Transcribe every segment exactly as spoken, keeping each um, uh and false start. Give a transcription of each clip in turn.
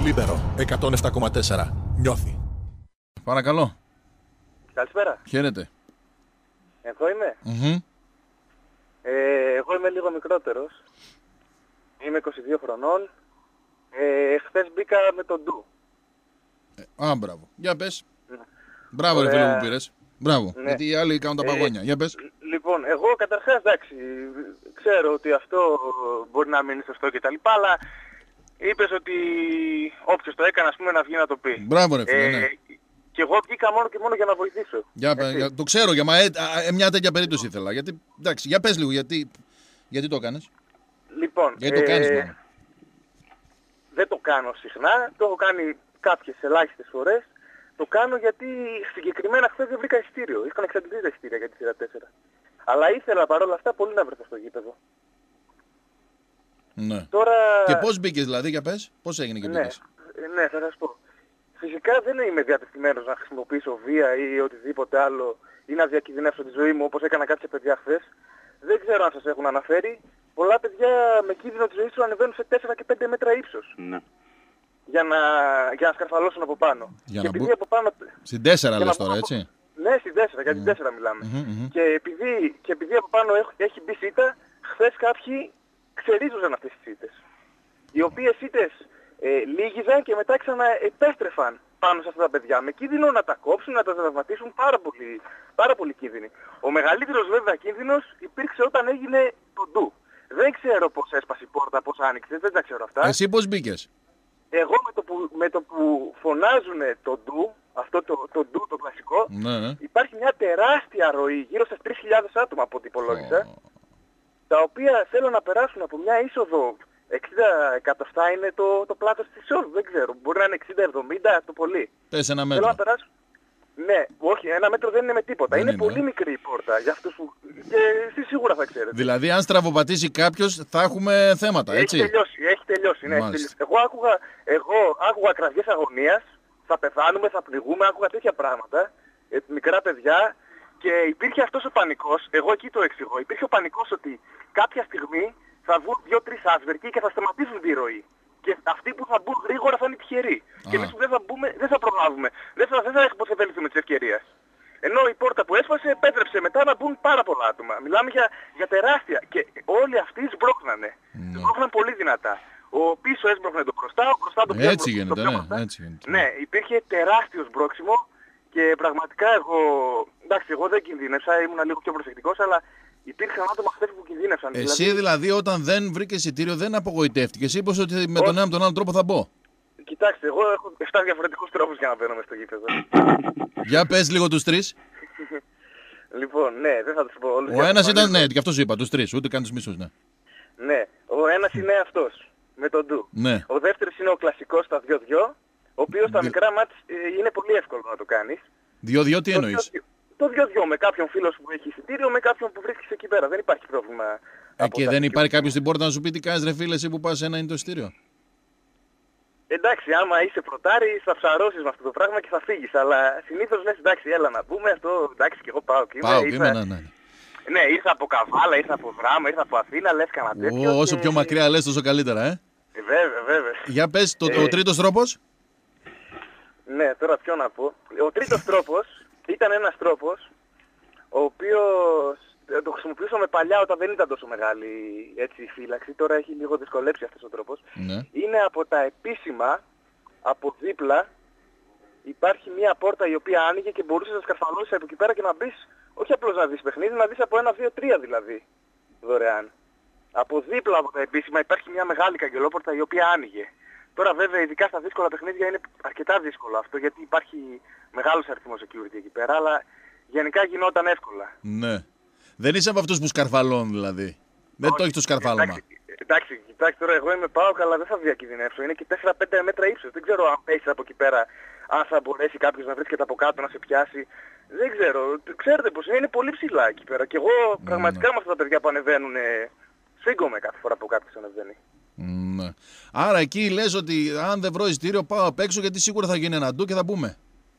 Λίμπερο εκατόν επτά κόμμα τέσσερα. Νιώθει. Παρακαλώ. Καλησπέρα. Χαίρετε. Εγώ είμαι. Mm-hmm. Ε, εγώ είμαι λίγο μικρότερος. Είμαι είκοσι δύο χρονών. Ε, χθες μπήκα με τον Ντου. Ε, α, μπράβο. Για πες. Ναι. Μπράβο, ρε φίλε που πήρες. Μπράβο. Ναι. Γιατί οι άλλοι κάνουν τα παγόνια. Ε, Για πες. Λοιπόν, εγώ καταρχάς εντάξει, ξέρω ότι αυτό μπορεί να μην είναι σωστό κτλ. Αλλά είπες ότι όποιος το έκανε, ας πούμε, να βγει να το πει. Μπράβο, ρε φίλε. Ε, Ναι. Και εγώ βγήκα μόνο και μόνο για να βοηθήσω. Για, για, το ξέρω, για μα, ε, ε, μια τέτοια περίπτωση ήθελα. Γιατί, εντάξει, για πες λίγο, γιατί, γιατί το κάνεις. Λοιπόν, Γιατί το κάνεις, ε, μάλλον. δεν το κάνω συχνά, το έχω κάνει κάποιες ελάχιστες φορές. Το κάνω γιατί συγκεκριμένα χθες δεν βρήκα εισιτήριο. Είχαν εξαντλήσει τα εισιτήρια για τη σειρά τέσσερα. Αλλά ήθελα παρόλα αυτά πολύ να βρεθώ στο γήπεδο. Ναι. Τώρα... Και πώς μπήκες δηλαδή, για πες, πώς έγινε και ναι, μπήκες. ναι, θα σας πω. Φυσικά δεν είμαι διατεθειμένος να χρησιμοποιήσω βία ή οτιδήποτε άλλο ή να διακινδυνεύσω τη ζωή μου όπως έκανα κάποια παιδιά χθες. Δεν ξέρω αν σας έχουν αναφέρει. Πολλά παιδιά με κίνδυνο της ζωής τους ανεβαίνουν σε τέσσερα και πέντε μέτρα ύψος. Ναι. Για να, για να σκαρφαλώσουν από πάνω. Για και να επειδή μπω... από πάνω... Στην τέσσερα λες να τώρα, πω... έτσι. Ναι, στην τέσσερα, για την τέσσερα μιλάμε. Mm-hmm, mm-hmm. Και, επειδή, και επειδή από πάνω έχει, έχει μπει σίτα, χθες κάποιοι ξερίζωσαν αυτές τις σίτες. Οι οποίες σίτες ε, λίγιζαν και μετά ξαναεπέστρεφαν πάνω σε αυτά τα παιδιά. Με κίνδυνο να τα κόψουν, να τα τραυματίσουν, πάρα πολύ, πάρα πολύ κίνδυνοι. Ο μεγαλύτερος βέβαια κίνδυνος υπήρξε όταν έγινε το Ντου. Δεν ξέρω πώς έσπασε η πόρτα, πώς άνοιξε, δεν τα ξέρω αυτά. Εσύ πώς μπήκες. Εγώ με το που, με το που φωνάζουν το Ντου, αυτό το, το Ντου το κλασικό, Ναι, ναι. υπάρχει μια τεράστια ροή, γύρω στα τρεις χιλιάδες άτομα από ό,τι υπολόγισα, oh. τα οποία θέλουν να περάσουν από μια είσοδο εξήντα εκατοστά είναι το, το πλάτος της εισόδου, δεν ξέρω, μπορεί να είναι εξήντα εβδομήντα το πολύ. Πες ένα Θέλω μέτρο. να περάσουν. Ναι, όχι, ένα μέτρο δεν είναι με τίποτα. Δεν είναι, είναι, πολύ ε. μικρή η πόρτα για αυτούς που... και εσείς σίγουρα θα ξέρετε. Δηλαδή, αν στραβοπατήσει κάποιος, θα έχουμε θέματα, έτσι. Έχει τελειώσει, έχει τελειώσει, ναι, έχει τελειώσει. Εγώ άκουγα, εγώ άκουγα κραυγές αγωνίας, θα πεθάνουμε, θα πνιγούμε, άκουγα τέτοια πράγματα, ε, μικρά παιδιά, και υπήρχε αυτός ο πανικός, εγώ εκεί το εξηγώ, υπήρχε ο πανικός ότι κάποια στιγμή θα βγουν δύο-τρεις άσβερκοι και θα σταματήσουν τη ροή. Και αυτοί που θα μπουν γρήγορα θα είναι τυχεροί. Α. Και εμείς που δεν θα μπούμε, δεν θα προλάβουμε. Δεν θα, δεν θα επωφεληθούμε της ευκαιρίας. Ενώ η πόρτα που έσπασε επέτρεψε μετά να μπουν πάρα πολλά άτομα. Μιλάμε για, για τεράστια. Και όλοι αυτοί σμπρώχνανε. Mm. Σμπρώχναν πολύ δυνατά. Ο πίσω έσπρωχνε τον μπροστά, ο μπροστά τον πιο Έτσι γίνεται, το πιο ναι, μπροστά. έτσι γίνεται. Ναι, υπήρχε τεράστιο σμπρώξιμο και πραγματικά εγώ, εντάξει, εγώ δεν κινδύνευσα, ήμουν λίγο πιο προσεκτικός, αλλά υπήρχαν άτομα χθες που κινδύνευσαν. Εσύ δηλαδή, δηλαδή όταν δεν βρήκες εισιτήριο δεν απογοητεύτηκες, είπες ότι με τον ένα με τον άλλο τρόπο θα μπω. Κοιτάξτε, εγώ έχω επτά διαφορετικούς τρόπους για να μπαίνω μες στο γήπεδο. Για πες λίγο τους τρεις. Λοιπόν, ναι, δεν θα τους πω όλους. Ο ένας ήταν, ναι, και αυτό σου είπα, τους τρεις, ούτε καν τους μισούς, ναι. Ναι, ο ένας είναι αυτός, με τον Ντου. Ναι. Ο δεύτερος είναι ο κλασικός στα δύο δυο, ο οποίος στα Δι... μικρά μάτς ε, είναι πολύ εύκολο να το κάνεις. δύο δύο τι εννοείς. Το δύο δυο, με κάποιον φίλο σου που έχει εισιτήριο, με κάποιον που βρίσκεις εκεί πέρα. Δεν υπάρχει πρόβλημα. Ε, και δεν υπάρχει κάποιος στην πόρτα να σου πει τι κάνεις ρε φίλε εσύ που πας ένα είναι το εισιτήριο. Εντάξει, άμα είσαι πρωτάρι θα ψαρώσεις με αυτό το πράγμα και θα φύγεις. Αλλά συνήθως λες εντάξει, έλα να μπούμε αυτό, εντάξει και εγώ πάω και Πάω είμαι. και ήρθα... είμαι, ναι, ναι. Ναι, ήρθα από Καβάλα, ήρθα από Δράμα, ήρθα από Αθήνα, λες κανένα τέτοιο. Ω, όσο και... πιο μακριά λες τόσο καλύτερα, ε. ε βέβαια, βέβαια. Για πες, το, ε... ο τρίτος τρόπος. Ναι, τώρα ποιο να πω. Ο τρίτος τρόπος ήταν ένας τρόπος ο οποίος το χρησιμοποιούσαμε παλιά όταν δεν ήταν τόσο μεγάλη έτσι, η φύλαξη. Τώρα έχει λίγο δυσκολέψει αυτός ο τρόπος. Ναι. Είναι από τα επίσημα, από δίπλα υπάρχει μια πόρτα η οποία άνοιγε και μπορούσες να σκαρφαλώσεις από εκεί πέρα και να μπεις, όχι απλώς να δεις παιχνίδι, να δεις από ένα, δύο, τρία δηλαδή, δωρεάν. Από δίπλα από τα επίσημα υπάρχει μια μεγάλη καγκελόπορτα η οποία άνοιγε. Τώρα βέβαια ειδικά στα δύσκολα παιχνίδια είναι αρκετά δύσκολο αυτό γιατί υπάρχει μεγάλος αριθμός security εκεί πέρα, αλλά γενικά γινόταν εύκολα. Ναι. Δεν είσαι από αυτούς που σκαρφαλώνουν δηλαδή. Δεν όχι, το έχει το σκαρφάλωμα. Εντάξει, εντάξει, κοιτάξτε τώρα εγώ είμαι πάω αλλά δεν θα διακινδυνεύσω. Είναι και τέσσερα πέντε μέτρα ύψος. Δεν ξέρω αν πέσεις από εκεί πέρα, αν θα μπορέσει κάποιος να βρίσκεται από κάτω να σε πιάσει. Δεν ξέρω. Ξέρετε πως είναι, είναι πολύ ψηλά εκεί πέρα. Και εγώ πραγματικά με αυτά τα παιδιά που ανεβαίνουν σφίγγομαι κάθε φορά που κάποιος ανεβαίνει. Ναι. Άρα εκεί λες ότι αν δεν βρω εισιτήριο πάω απ' έξω γιατί σίγουρα θα γίνει ένα ντου και θα μπούμε.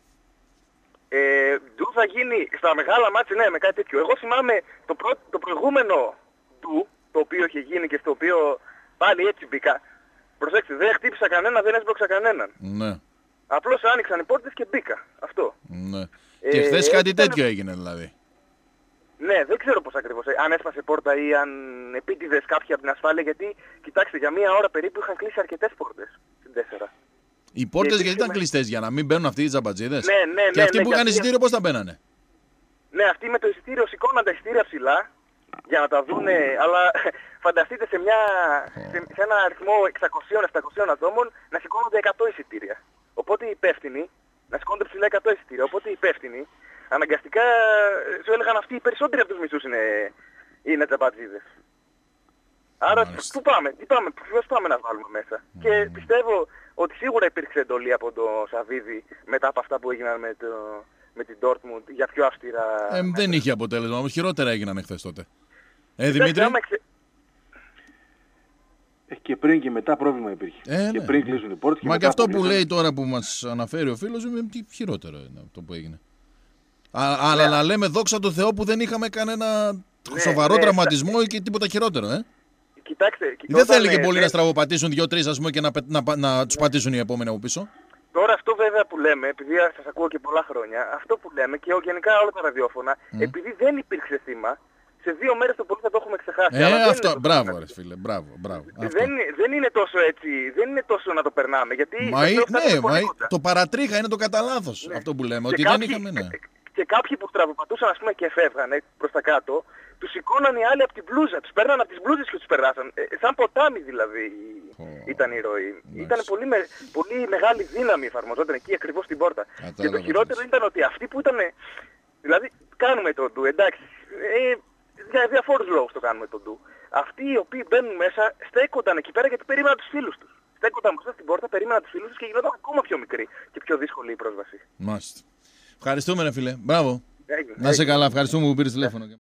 Ε, ντου θα γίνει στα μεγάλα μάτια, ναι, με κάτι τέτοιο. Εγώ θυμάμαι το, προ, το προηγούμενο ντου, το οποίο είχε γίνει και στο οποίο πάλι έτσι μπήκα. Προσέξτε, δεν χτύπησα κανένα, δεν έσπρωξα κανέναν. Ναι. Απλώς άνοιξαν οι πόρτες και μπήκα. Αυτό. Ναι. Ε, Και χθες κάτι ήταν... τέτοιο έγινε δηλαδή. Ναι, δεν ξέρω πώς ακριβώς. Αν έσπασε πόρτα ή αν επίτηδες κάποιοι από την ασφάλεια, γιατί κοιτάξτε, για μία ώρα περίπου είχαν κλείσει αρκετές πόρτες στην τέσσερα. Οι πόρτες γιατί ήταν με... κλειστές, για να μην μπαίνουν αυτοί οι τζαμπατζίδες. Ναι, ναι, ναι. Και αυτοί ναι, που ναι, είχαν γιατί... εισιτήριο πώς τα μπαίνανε. Ναι, αυτοί με το εισιτήριο σηκώναν τα εισιτήρια ψηλά για να τα δούνε, αλλά φανταστείτε σε, μια, σε, σε ένα αριθμό εξακόσια με επτακόσια ατόμων να σηκώνονται εκατό εισιτήρια. Οπότε οι υπεύθυνοι, να σηκώνονται ψηλά εκατό εισιτήρια. Οπότε οι υπεύθυνοι αναγκαστικά σου έλεγαν αυτοί οι περισσότεροι από τους μισούς είναι, είναι τζαμπατζίδες. Άρα πού πάμε, τι πάμε, ποιος πάμε να βάλουμε μέσα. Mm. Και πιστεύω ότι σίγουρα υπήρξε εντολή από τον Σαββίδη μετά από αυτά που έγιναν με, το, με την Dortmund για πιο αυστηρά... Ε, δεν είχε αποτέλεσμα, όμως χειρότερα έγιναν εχθές τότε. Ε, Δημήτρη. Εξε... Και πριν και μετά πρόβλημα υπήρχε. Ε, και ναι. πριν κλείσουν οι πόρτες. Μα και αυτό που λέει τώρα που μας αναφέρει ο φίλος είναι τι χειρότερο είναι αυτό που έγινε. Α, αλλά να λέμε δόξα τω Θεώ που δεν είχαμε κανένα ναι, σοβαρό ναι, τραυματισμό ή και τίποτα χειρότερο, ε. Κοιτάξτε, δεν θέλει και ναι, πολλοί ναι. να στραβοπατήσουν δύο-τρεις ας πούμε και να, να, να, να τους πατήσουν οι επόμενοι από πίσω. Τώρα αυτό βέβαια που λέμε, επειδή σας ακούω και πολλά χρόνια, αυτό που λέμε και γενικά όλα τα ραδιόφωνα, mm. επειδή δεν υπήρξε θύμα, σε δύο μέρες το πολύ θα το έχουμε ξεχάσει. Ε, αλλά αυτό, μπράβο ρε φίλε, μπράβο, μπράβο. Δεν, δεν είναι τόσο έτσι, δεν είναι τόσο να το περνάμε, γιατί... Μα, ή, ναι, μα το παρατρίχα είναι το κατά λάθος ναι. αυτό που λέμε, και ότι κάποιοι, δεν είχαμε, ναι. Και κάποιοι που στραβοπατούσαν ας πούμε και φεύγανε προς τα κάτω, τους σηκώναν οι άλλοι από την μπλούζα, τους παίρναν από τις μπλούζες και τους περάσαν. Ε, σαν ποτάμι δηλαδή oh. ήταν η ροή. Nice. Ήταν πολύ, με, πολύ μεγάλη δύναμη εφαρμοζόταν εκεί ακριβώς στην πόρτα. Κατάλαβα, και το χειρότερο ήταν ότι αυτοί που ήταν... Δηλαδή κάνουμε το ντου, εντάξει, ε, για διαφόρους λόγους το κάνουμε το ντου. Αυτοί οι οποίοι μπαίνουν μέσα στέκονταν εκεί πέρα γιατί περίμεναν τους φίλους τους. Στέκονταν μπροστά στην πόρτα, περίμεναν τους φίλους τους και γινόταν ακόμα πιο μικρή και πιο δύσκολη η πρόσβαση. Μάλιστα. Ευχαριστούμε ρε φίλε. Μπράβο. Έγινε, να είσαι καλά. Ευχαριστούμε που πήρες τηλέφωνο.